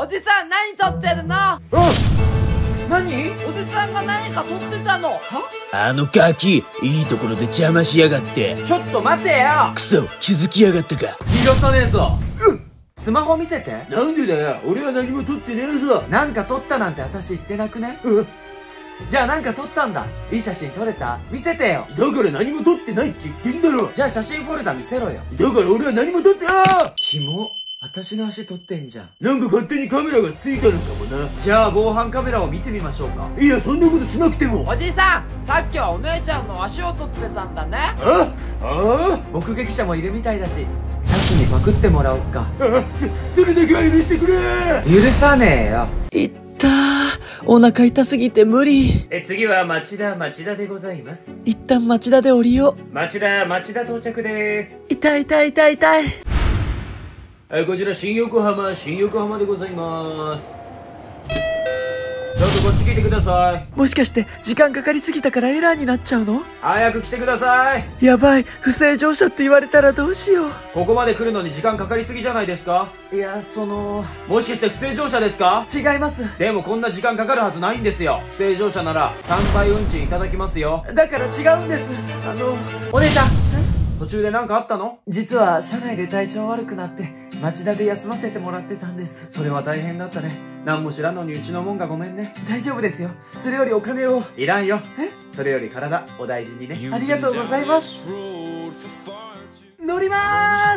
じさん何撮ってるの？ 何？ おじさんが何か撮ってたの。は？ あのガキ、いいところで邪魔しやがって。 ちょっと待てよ。 クソ、気づきやがったか。 逃がさねえぞ。スマホ見せて。なんでだよ、俺は何も撮ってねえぞ。なんか撮ったなんて私言ってなくね？じゃあなんか撮ったんだ。いい写真撮れた？見せてよ。だから何も撮ってないって言ってんだろ。じゃあ写真フォルダ見せろよ。だから俺は何も撮って、キモ。私の足撮ってんじゃん。なんか勝手にカメラがついたのかもな。じゃあ防犯カメラを見てみましょうか。いや、そんなことしなくても。 おじさん、さっきはお姉ちゃんの足を撮ってたんだね。 目撃者もいるみたいだし、サツにパクってもらおっか。それだけは許してくれ。許さねえよ。 いったー、お腹痛すぎて無理。 次は町田でございます。 一旦町田で降りよう。 町田到着です。 痛い痛い痛い痛い。 こちら新横浜でございます。ちょっとこっち来てください。 もしかして時間かかりすぎたからエラーになっちゃうの？ 早く来てください。 やばい、不正乗車って言われたらどうしよう。 ここまで来るのに時間かかりすぎじゃないですか？いや、もしかして不正乗車ですか？違います。でもこんな時間かかるはずないんですよ。不正乗車なら3倍運賃いただきますよ。だから違うんです。お姉ちゃん、途中で何かあったの？実は車内で体調悪くなって町田で休ませてもらってたんです。それは大変だったね。何も知らんのにうちのもんがごめんね。大丈夫ですよ。それよりお金を。いらんよ。それより体お大事にね。ありがとうございます。乗りまー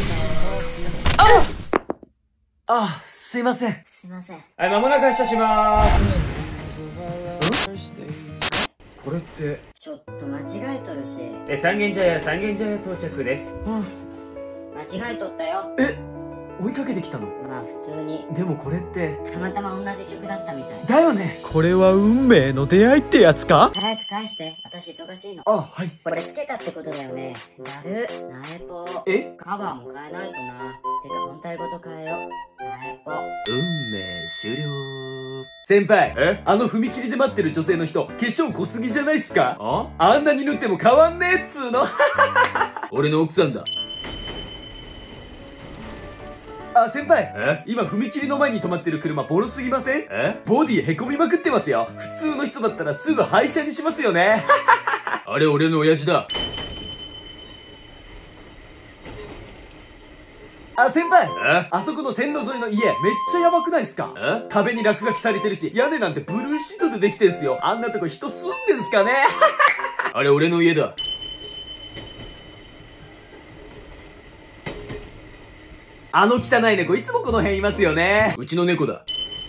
す。すいません。 すいません。 はい、間もなく発車しまーす。これってちょっと間違えとるし。 三軒茶屋到着です。 間違えとったよ。 追いかけてきたの？ まあ普通に。 でもこれってたまたま同じ曲だったみたいだよね。 これは運命の出会いってやつか？ 早く返して、私忙しいの。 はい。 これつけたってことだよね。なる、ナエポ。カバーも変えないとな。てか本体ごと変えよ。ナエポ。 運命終了。先輩、あの踏切で待ってる女性の人、化粧濃すぎじゃないっすか？あんなに塗っても変わんねえっつーの。俺の奥さんだ。先輩、今踏切の前に止まってる車ボロすぎません？ボディへこみまくってますよ。普通の人だったらすぐ廃車にしますよね。あれ俺の親父だ。先輩、あそこの線路沿いの家めっちゃヤバくないっすか？壁に落書きされてるし、屋根なんてブルーシートでできてんすよ。あんなとこ人住んでんすかね？あれ俺の家だ。あの汚い猫いつもこの辺いますよね。うちの猫だ。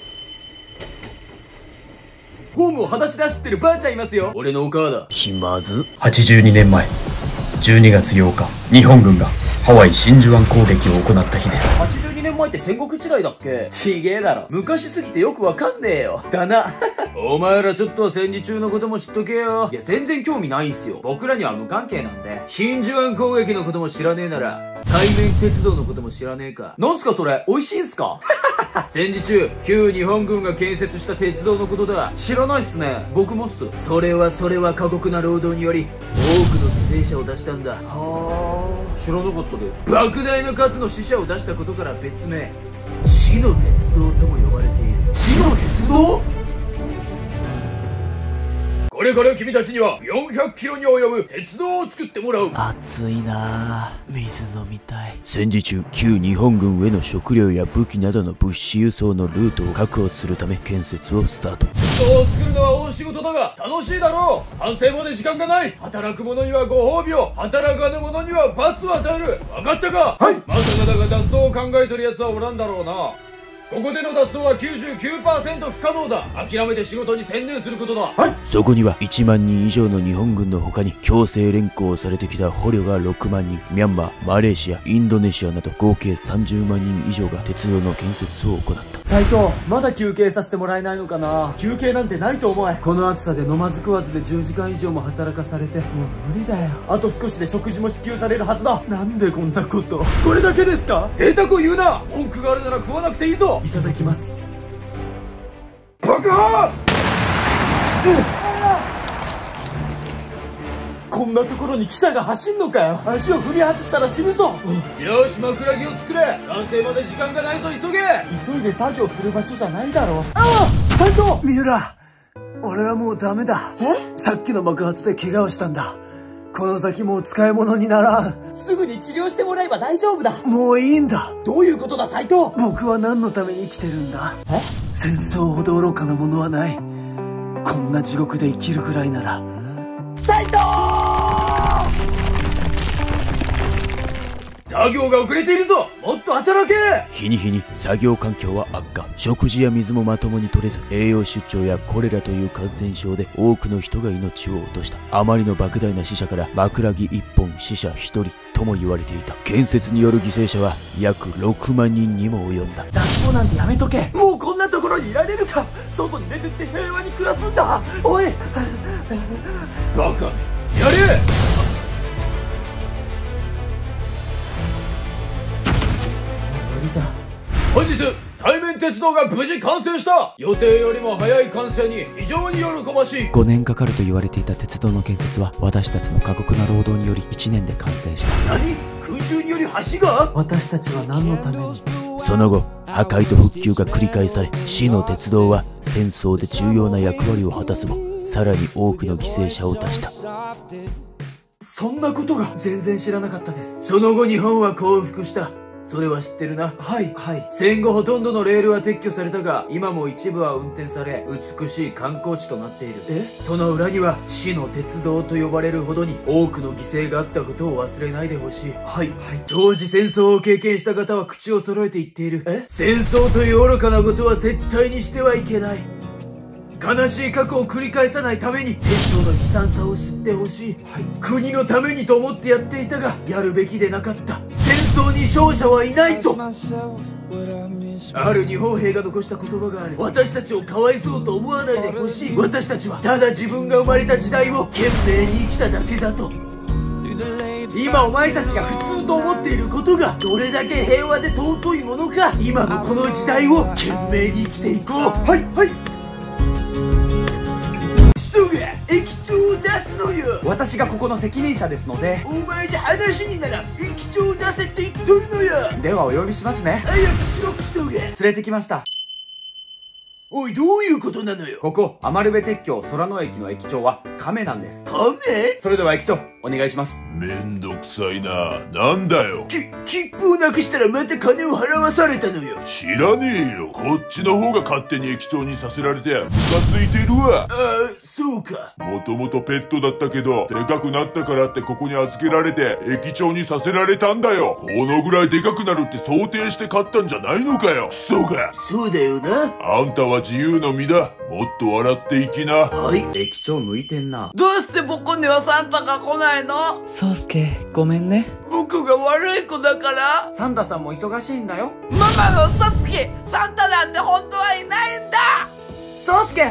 ホームを裸足で走ってるばあちゃんいますよ。俺のお母だ。 気まず。 82年前12月8日、日本軍がハワイ真珠湾攻撃を行った日です。 82年前って戦国時代だっけ？ちげえだろ。昔すぎてよくわかんねえよ。だな。お前らちょっとは戦時中のことも知っとけよ。いや全然興味ないんすよ。僕らには無関係なんで。真珠湾攻撃のことも知らねえなら海面鉄道のことも知らねえか。なんすかそれ？美味しいんすか？戦時中旧日本軍が建設した鉄道のことだ。知らないっすね。僕もっす。それは過酷な労働により多くの犠牲者を出したんだ。知らなかったです。莫大な数の死者を出したことから別名死の鉄道とも呼ばれている。死の鉄道？これから君たちには400キロに及ぶ鉄道を作ってもらう。 暑いなぁ。水飲みたい。戦時中、旧日本軍への食料や武器などの物資輸送のルートを確保するため建設をスタート。 鉄道を作るのは大仕事だが楽しいだろう。完成まで時間がない。働く者にはご褒美を、働かぬ者には罰を与える。分かったか？はい。まさかだが脱走を考えてる奴はおらんだろうな。ここでの脱走は 99% 不可能だ。諦めて仕事に専念することだ。はい。 そこには1万人以上の日本軍の他に強制連行されてきた捕虜が6万人、ミャンマー、マレーシア、インドネシアなど合計30万人以上が鉄道の建設を行った。 斉藤、まだ休憩させてもらえないのかな？休憩なんてないと思え。この暑さで飲まず食わずで10時間以上も働かされてもう無理だよ。あと少しで食事も支給されるはずだ。なんでこんなこと。これだけですか？贅沢を言うな。文句があるなら食わなくていいぞ。いただきます。爆破！ こんなところに汽車が走んのかよ。足を踏み外したら死ぬぞ。よし、枕木を作れ。完成まで時間がないぞ、急げ。急いで作業する場所じゃないだろ。ああ、斉藤。 三浦、俺はもうダメだ。さっきの爆発で怪我をしたんだ。この先もう使い物にならん。 すぐに治療してもらえば大丈夫だ。 もういいんだ。 どういうことだ、斉藤。 僕は何のために生きてるんだ。戦争ほど愚かなものはない。こんな地獄で生きるぐらいなら。 斉藤。作業が遅れているぞ。もっと働け。 日に日に作業環境は悪化。食事や水もまともに取れず、栄養失調やコレラという感染症で多くの人が命を落とした。あまりの莫大な死者から枕木1本死者1人とも言われていた。建設による犠牲者は約6万人にも及んだ。 脱走なんてやめとけ。もうこんなところにいられるか。外に出てって平和に暮らすんだ。おいバカ、やれ。本日、対面鉄道が無事完成した。予定よりも早い完成に非常に喜ばしい。 5年かかると言われていた鉄道の建設は私たちの過酷な労働により1年で完成した。 何？空襲により橋が？ 私たちは何のために？ その後、破壊と復旧が繰り返され、死の鉄道は戦争で重要な役割を果たすも、さらに多くの犠牲者を出した。 そんなことが全然知らなかったです。その後日本は降伏した。それは知ってるな。はい。戦後ほとんどのレールは撤去されたが、今も一部は運転され、美しい観光地となっている。その裏には死の鉄道と呼ばれるほどに多くの犠牲があったことを忘れないでほしい。当時戦争を経験した方は口を揃えて言っている。戦争という愚かなことは絶対にしてはいけない。悲しい過去を繰り返さないために戦争の悲惨さを知ってほしい。国のためにと思ってやっていたが、やるべきでなかった。戦争に勝者はいないと。ある日本兵が残した言葉がある。私たちをかわいそうと思わないでほしい。私たちはただ自分が生まれた時代を懸命に生きただけだと。今お前たちが普通と思っていることがどれだけ平和で尊いものか。今のこの時代を懸命に生きていこう。駅長を出すのよ。私がここの責任者ですので。お前じゃ話になら駅長を出せって言っとるのよ。ではお呼びしますね。早くしろクソが。連れてきました。おい、どういうことなのよ。ここ余部鉄橋空野駅の駅長は亀なんです。亀？それでは駅長お願いします。 めんどくさいな。なんだよ。 切符をなくしたらまた金を払わされたのよ。 知らねえよ。こっちの方が勝手に駅長にさせられてムカついてるわ。 そうか。 もともとペットだったけど、でかくなったからってここに預けられて駅長にさせられたんだよ。このぐらいでかくなるって想定して買ったんじゃないのかよ。クソが。 そうだよな。 あんたは自由の身だ。もっと笑っていきな。 はい。駅長向いてんな。 どうして僕にはサンタが来ないの？ 宗介、ごめんね。 僕が悪い子だから？ サンタさんも忙しいんだよ。 ママの嘘つき。サンタなんて本当はいないんだ。 宗介。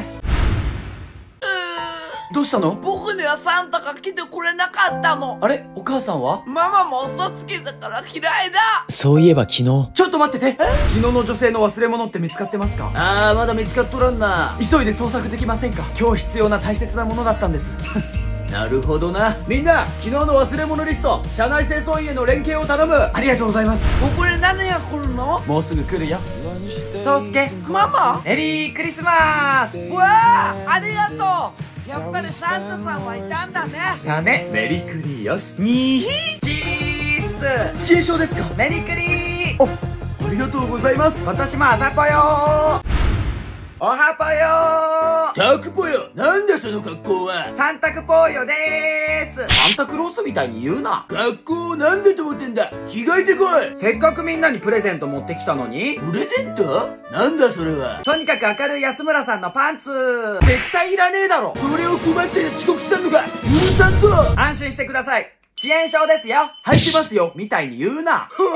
どうしたの？ 僕にはサンタが来てくれなかったの。 あれ？お母さんは？ ママも嘘つきだから嫌いだ。 そういえば昨日。 ちょっと待ってて。昨日の女性の忘れ物って見つかってますか？まだ見つかっとらんな。急いで捜索できませんか？今日必要な大切なものだったんです。なるほどな。みんな、昨日の忘れ物リスト、社内清掃員への連携を頼む。ありがとうございます。 僕に何が来るの？ もうすぐ来るよ。宗介、 ママ？ メリークリスマス。 わあ、ありがとう。やっぱりサンタさんはいたんだね。 だね。メリクリよし。にひチーズ。支援証ですか？メリクリ。ありがとうございます。私もアザぽよー。おはぽよー。タクぽよ、なんだその格好は。サンタクぽよでーす。サンタクロースみたいに言うな。格好をなんだと思ってんだ。着替えてこい。せっかくみんなにプレゼント持ってきたのに。プレゼント？なんだそれは。とにかく明るい安村さんのパンツ。絶対いらねえだろ。それを配って遅刻したのが許さんぞ。安心してください。遅延証ですよ。入ってますよ。みたいに言うな。ほ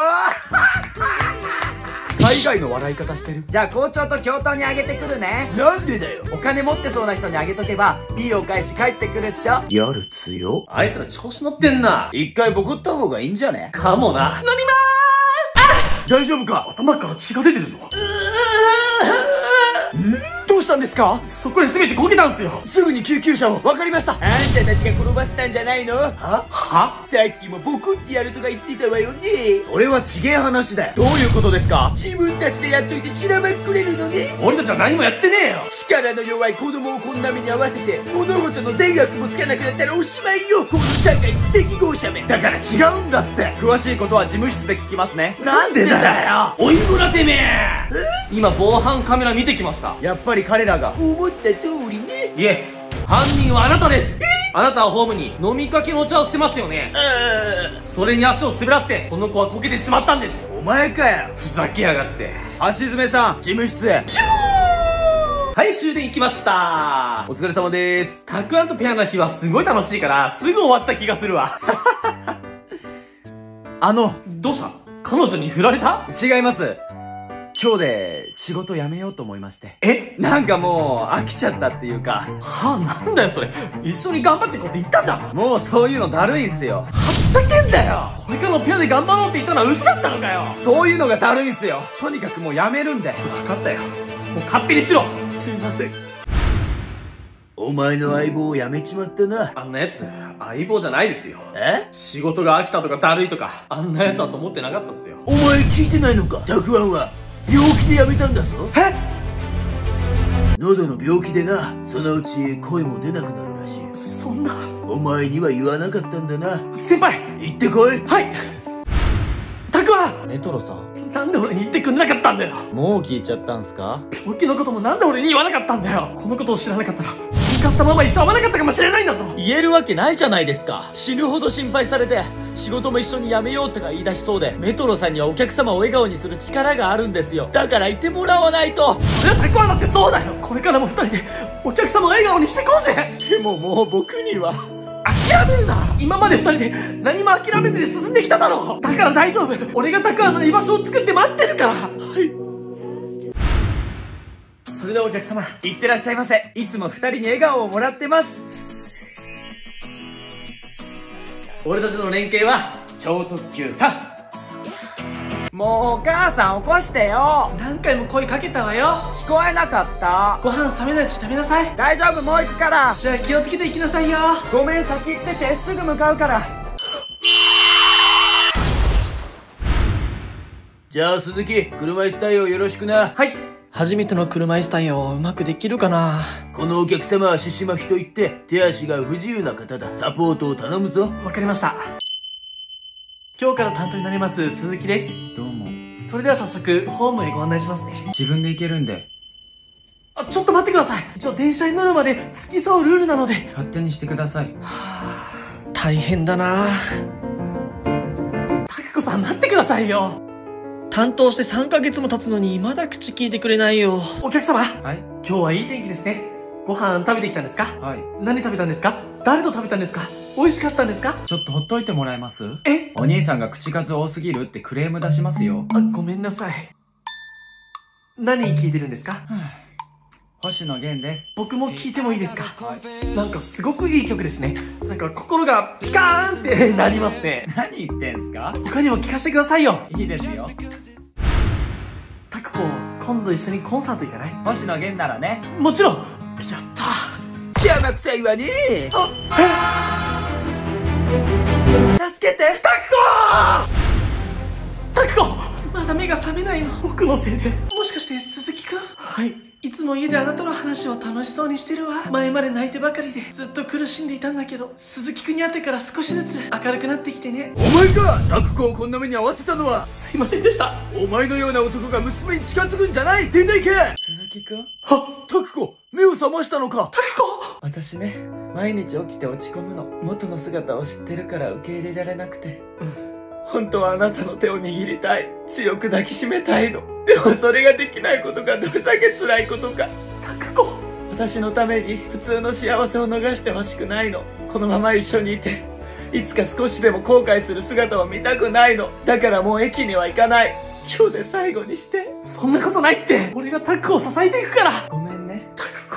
ー。海外の笑い方してる。じゃあ校長と教頭にあげてくるね。なんでだよ。お金持ってそうな人にあげとけばいいお返し返ってくるっしょ。夜強。あいつら調子乗ってんな。一回ボコった方がいいんじゃね？かもな。乗りまーす。大丈夫か？頭から血が出てるぞ。どうししたんですか？ そこで全てこけたんすよ。 すぐに救急車を。わかりました。あんたたちが転ばせたんじゃないの？は？さっきもボコってやるとか言ってたわよね。それはちげえ話だよ。どういうことですか？自分たちでやっといて知らばっくれるのね。 俺たちは何もやってねえよ。 力の弱い子供をこんな目に合わせて物事の善悪もつかなくなったらおしまいよ。この社会不適合者め。だから違うんだって。詳しいことは事務室で聞きますね。なんでだよ。 おいぼらてめえ。今防犯カメラ見てきました。 やっぱり彼らが思った通りね。 いえ、犯人はあなたです。あなたはホームに飲みかけのお茶を捨てましたよね。それに足を滑らせてこの子はこけてしまったんです。 お前かよ。 ふざけやがって。 橋爪さん、事務室へ。 はい、終電行きました。 お疲れ様です。 たくあんとペアの日はすごい楽しいからすぐ終わった気がするわ。どうした？彼女に振られた？ 違います。今日で仕事辞めようと思いまして。なんかもう飽きちゃったっていうか。 なんだよそれ。一緒に頑張ってこうって言ったじゃん。 もうそういうのだるいんすよ。 ふざけんだよ。これからのペアで頑張ろうって言ったのは嘘だったのかよ。 そういうのがだるいんすよ。とにかくもう辞めるんで。 分かったよ。もう勝手にしろ。 すいません。お前の相棒を辞めちまったな。 あんなやつ相棒じゃないですよ。仕事が飽きたとかだるいとかあんなやつだと思ってなかったっすよ。 お前聞いてないのか？たくあんは病気で辞めたんだぞ。喉の病気でな。そのうち声も出なくなるらしい。 そんな。 お前には言わなかったんだな。 先輩、 行ってこい。 はい。たくあん。 メトロさん、 なんで俺に言ってくんなかったんだよ。 もう聞いちゃったんすか？ 病気のこともなんで俺に言わなかったんだよ。このことを知らなかったら喧嘩したまま一生会わなかったかもしれないんだぞ。 言えるわけないじゃないですか。死ぬほど心配されて仕事も一緒に辞めようとか言い出しそうで、メトロさんにはお客様を笑顔にする力があるんですよ。だからいてもらわないと。 それはたくあんだってそうだよ。これからも二人でお客様を笑顔にしていこうぜ。 でももう僕には。 諦めるな。今まで二人で何も諦めずに進んできただろう。だから大丈夫。俺がたくあんの居場所を作って待ってるから。はい。それではお客様、 いってらっしゃいませ。いつも二人に笑顔をもらってます。 俺たちの連携は超特急3。 もうお母さん起こしてよ。 何回も声かけたわよ。 聞こえなかった。 ご飯冷めないうち食べなさい。 大丈夫、もう行くから。 じゃあ気をつけて行きなさいよ。 ごめん、先行ってて、すぐ向かうから。 じゃあ鈴木、車椅子対応よろしくな。 はい。 初めての車椅子対応うまくできるかな。 このお客様は獅子巻といって手足が不自由な方だ。サポートを頼むぞ。 わかりました。今日から担当になります鈴木です。 どうも。 それでは早速ホームへご案内しますね。 自分で行けるんで。 ちょっと待ってください。一応電車に乗るまで付き添うルールなので。 勝手にしてください。 大変だな。 タクコさん待ってくださいよ。 担当して3ヶ月も経つのにまだ口聞いてくれないよ。 お客様、 はい。 今日はいい天気ですね。ご飯食べてきたんですか？ はい。 何食べたんですか？誰と食べたんですか？美味しかったんですか？ ちょっとほっといてもらえます？ え？ お兄さんが口数多すぎるってクレーム出しますよ。 ごめんなさい。何聞いてるんですか？ 星野源です。 僕も聞いてもいいですか？なんかすごくいい曲ですね。なんか心がピカーンってなりますね。 何言ってんすか？ 他にも聞かせてくださいよ。 いいですよ。 タクコ、今度一緒にコンサート行かない？ 星野源ならね。 もちろん。やった邪魔くさいわね。助けて。 タクコまだ目が覚めないの。 僕のせいで。 もしかして鈴木くん？ はい。 いつも家であなたの話を楽しそうにしてるわ。前まで泣いてばかりでずっと苦しんでいたんだけど、鈴木くんに会ってから少しずつ明るくなってきてね。 お前か、タクコをこんな目に遭わせたのは。 すいませんでした。 お前のような男が娘に近づくんじゃない。出ていけ。 鈴木くん？ タクコ、目を覚ましたのか。 タクコ！ 私ね、毎日起きて落ち込むの。元の姿を知ってるから受け入れられなくて。本当はあなたの手を握りたい。強く抱きしめたいの。でもそれができないことがどれだけ辛いことか。 タクコ、 私のために普通の幸せを逃してほしくないの。このまま一緒にいて、いつか少しでも後悔する姿を見たくないの。だからもう駅には行かない。今日で最後にして。 そんなことないって。俺がタクコを支えていくから。 ごめんね。 タクコ。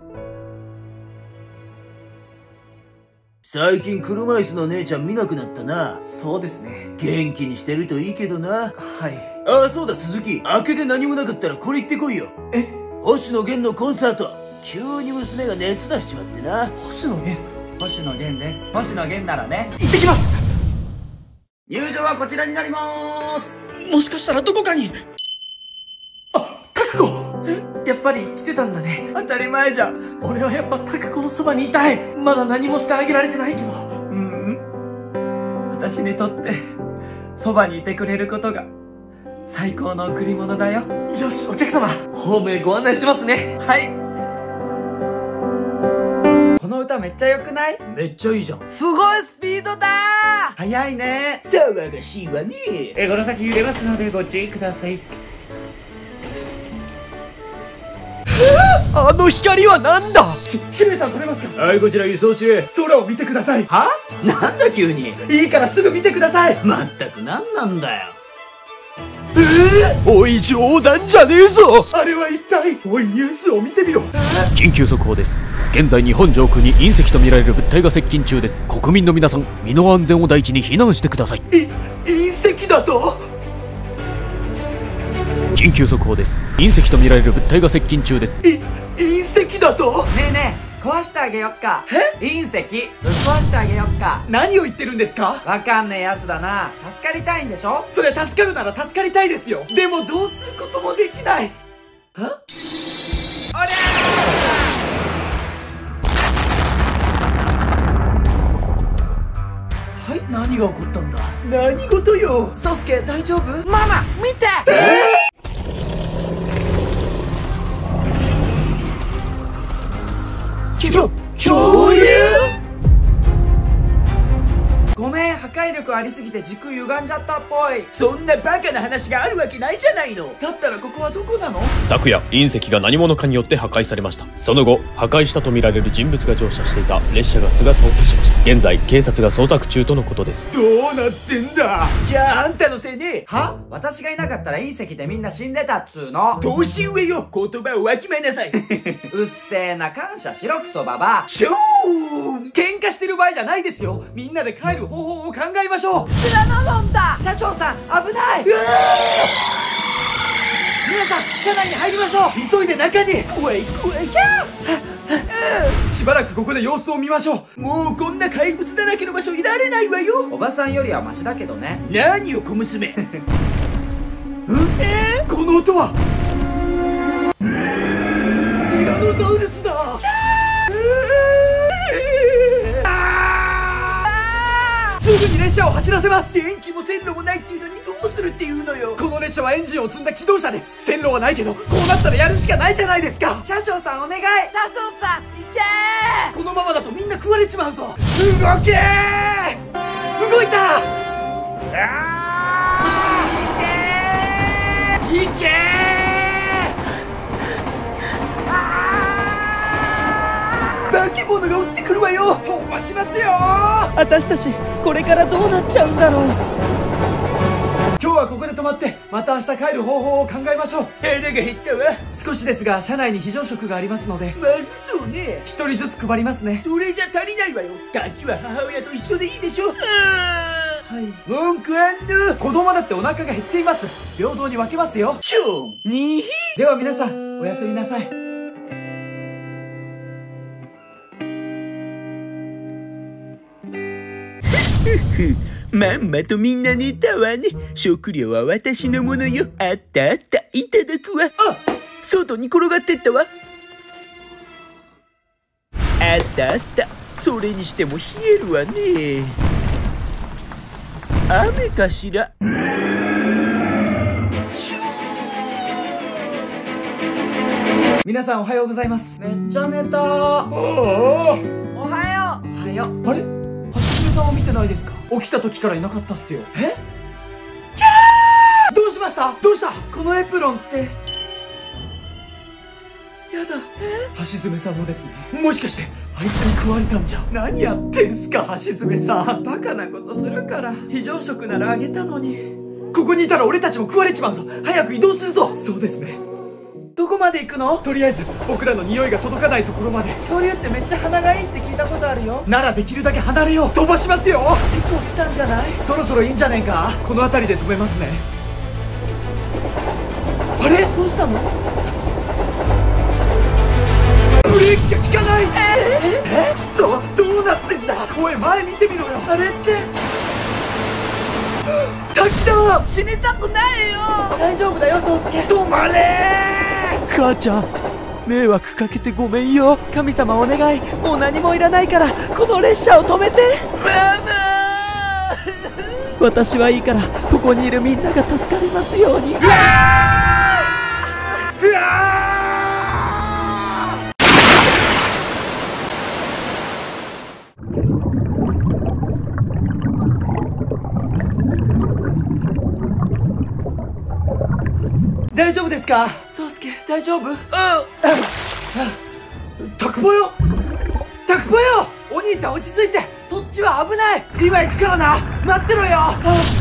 最近車椅子の姉ちゃん見なくなったな。 そうですね。 元気にしてるといいけどな。 はい。 ああ、そうだ鈴木。開けて何もなかったらこれ言ってこいよ。 星野源のコンサート、急に娘が熱出しちまってな。 星野源。 星野源です。星野源ならね。 行ってきます。 入場はこちらになりまーす。 もしかしたらどこかに。あ、タクコ。やっぱり来てたんだね。 当たり前じゃん。 俺はやっぱタクコのそばにいたい。まだ何もしてあげられてないけど。 私にとってそばにいてくれることが最高の贈り物だよ。 よし、お客様、ホームへご案内しますね。 はい。この歌めっちゃ良くない？ めっちゃいいじゃん。 すごいスピードだー。 早いね。 騒がしいわね。 この先揺れますのでご注意ください。 あの光はなんだ？ 姫さん取れますか？ はい、こちら輸送士。 空を見てください。 は？なんだ急に。 いいからすぐ見てください。 まったくなんなんだよ。 おい、冗談じゃねえぞ。 あれは一体。おい、ニュースを見てみろ。 緊急速報です。現在日本上空に隕石とみられる物体が接近中です。国民の皆さん、身の安全を第一に避難してください。 隕石だと？ 緊急速報です。隕石とみられる物体が接近中です。 隕石だと？ ねえねえ、壊してあげよっか。隕石ぶっ壊してあげよっか。 何を言ってるんですか？ わかんねえやつだな。助かりたいんでしょ？ それ助かるなら助かりたいですよ。でもどうすることもできない。は？ おりゃはい、何が起こったんだ？何事よ？ソスケ大丈夫？ ママ見て。 恐竜？ ごめん、破壊力ありすぎて軸歪んじゃったっぽい。 そんなバカな話があるわけないじゃないの。だったらここはどこなの？ 昨夜、隕石が何者かによって破壊されました。その後、破壊したとみられる人物が乗車していた列車が姿を消しました。現在、警察が捜索中とのことです。 どうなってんだ？じゃああんたのせいね。 は？私がいなかったら隕石でみんな死んでたっつーの。 年上よ。言葉をわきまえなさい。 うっせえな、感謝しろクソババ。 シューン！喧嘩してる場合じゃないですよ。みんなで帰る方法を考えましょう。 ティラノドンだ。車長さん危ない。皆さん車内に入りましょう。 急いで中に。怖い怖い。キャー。しばらくここで様子を見ましょう。もうこんな怪物だらけの場所いられないわよ。 おばさんよりはマシだけどね。 何よ小娘。この音はティラノサウルスだ。すぐに列車を走らせます。電気も線路もないっていうのにどうするっていうのよ。この列車はエンジンを積んだ機動車です。線路はないけどこうなったらやるしかないじゃないですか。 車掌さんお願い。車掌さん行けー。 このままだとみんな食われちまうぞ。動けー。動いた。行けー。化け物が撃ってくるわよ。飛ばしますよ。 私たちこれからどうなっちゃうんだろう。 今日はここで止まってまた明日帰る方法を考えましょう。腹が減ったわ。少しですが車内に非常食がありますので。まずそうね。一人ずつ配りますね。それじゃ足りないわよ。ガキは母親と一緒でいいでしょ。はい。文句あんの？子供だってお腹が減っています。平等に分けますよ。シューにひ。では皆さんおやすみなさい。 まんまとみんな寝たわね。食料は私のものよ。あったあった、いただくわ。外に転がってったわ。あったあった。それにしても冷えるわね。雨かしら。 皆さんおはようございます。 めっちゃ寝た。おはよう。おはよう。 あれ、橋爪さんは見てないですか？起きた時からいなかったっすよ。キャー。どうしました？どうした？このエプロンってやだ。橋爪さんのですね。もしかしてあいつに食われたんじゃ。何やってんすか橋爪さん。バカなことするから非常食ならあげたのに。ここにいたら俺たちも食われちまうぞ。早く移動するぞ。そうですね。どこまで行くの？とりあえず僕らの匂いが届かないところまで。 恐竜ってめっちゃ鼻がいいって聞いたことあるよ。 ならできるだけ離れよう。飛ばしますよ。 結構来たんじゃない？ そろそろいいんじゃねえか。この辺りで止めますね。あれ、どうしたの？ ブレーキが効かない。どうなってんだ。おい、前見てみろよ。あれって滝だ。 死にたくないよ。 大丈夫だよ、宗介。止まれー。 母ちゃん、迷惑かけてごめんよ。神様お願い、もう何もいらないからこの列車を止めて。 ママ私はいいからここにいるみんなが助かりますように。 大丈夫ですか、宗介。大丈夫？タクポよ、タクポよ。お兄ちゃん落ち着いて。そっちは危ない。今行くからな。待ってろよ。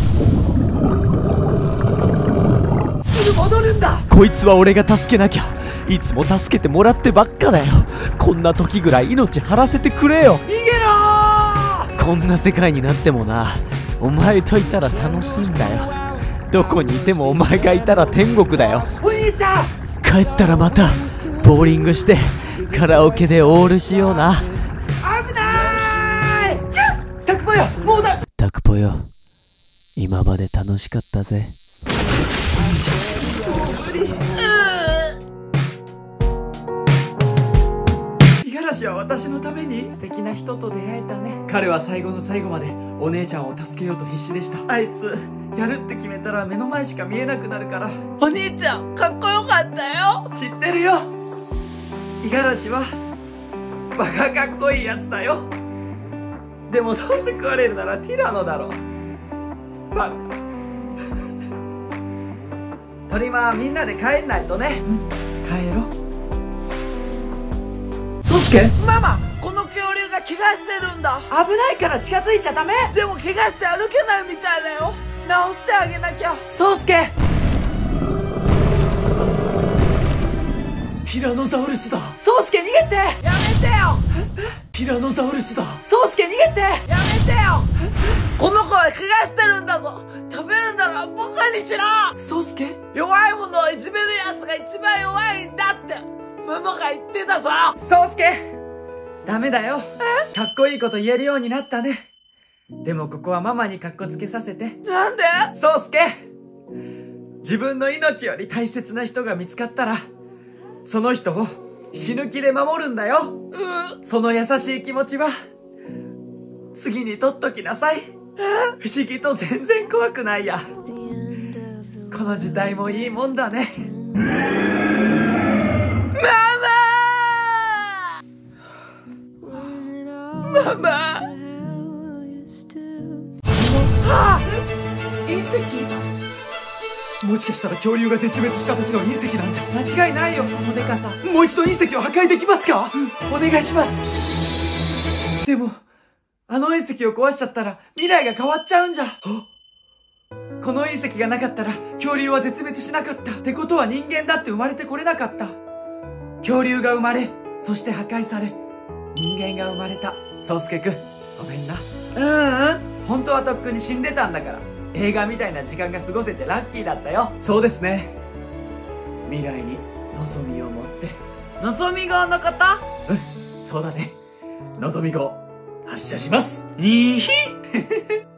すぐ戻るんだ。 こいつは俺が助けなきゃ。いつも助けてもらってばっかだよ。こんな時ぐらい命張らせてくれよ。 逃げろ。 こんな世界になってもな、お前といたら楽しいんだよ。どこにいてもお前がいたら天国だよ。 お兄ちゃん、 帰ったらまたボーリングしてカラオケでオールしような。 危ない。タクポよ、もうだ。 タクポよ、今まで楽しかったぜ。 五十嵐は私のために素敵な人と出会えたね。彼は最後の最後までお姉ちゃんを助けようと必死でした。あいつやるって決めたら目の前しか見えなくなるから。 お兄ちゃんかっこよかったよ。 知ってるよ。五十嵐はバカかっこいいやつだよ。でもどうせ食われるならティラノだろ。バカ。トリマー、みんなで帰んないとね。帰ろう。宗介、 ママ、この恐竜が怪我してるんだ。 危ないから近づいちゃダメ。 でも怪我して歩けないみたいだよ。直してあげなきゃ。 宗介、ティラノザウルスだ。宗介逃げて。 やめてよ。 ティラノザウルスだ。宗介逃げて。 やめてよ。この子は怪我してるんだぞ。食べるなら僕にしろ。 宗介、 弱いものをいじめるやつが一番弱いんだってママが言ってたぞ。 宗介、ダメだよ。かっこいいこと言えるようになったね。でもここはママにかっこつけさせて。 なんで？ 宗介、自分の命より大切な人が見つかったらその人を死ぬ気で守るんだよ。その優しい気持ちは次に取っときなさい。不思議と全然怖くないや。この時代もいいもんだね。 ママ、 隕石。もしかしたら恐竜が絶滅した時の隕石なんじゃ。間違いないよ、このデカさ。もう一度隕石を破壊できますか？お願いします。でもあの隕石を壊しちゃったら未来が変わっちゃうんじゃ。この隕石がなかったら恐竜は絶滅しなかった。ってことは人間だって生まれてこれなかった。恐竜が生まれ、そして破壊され、人間が生まれた。宗介くん、ごめんな。本当はとっくに死んでたんだから。映画みたいな時間が過ごせてラッキーだったよ。そうですね。未来に望みを持って。 望み号のこと？ そうだね。望み号発射します。いいひ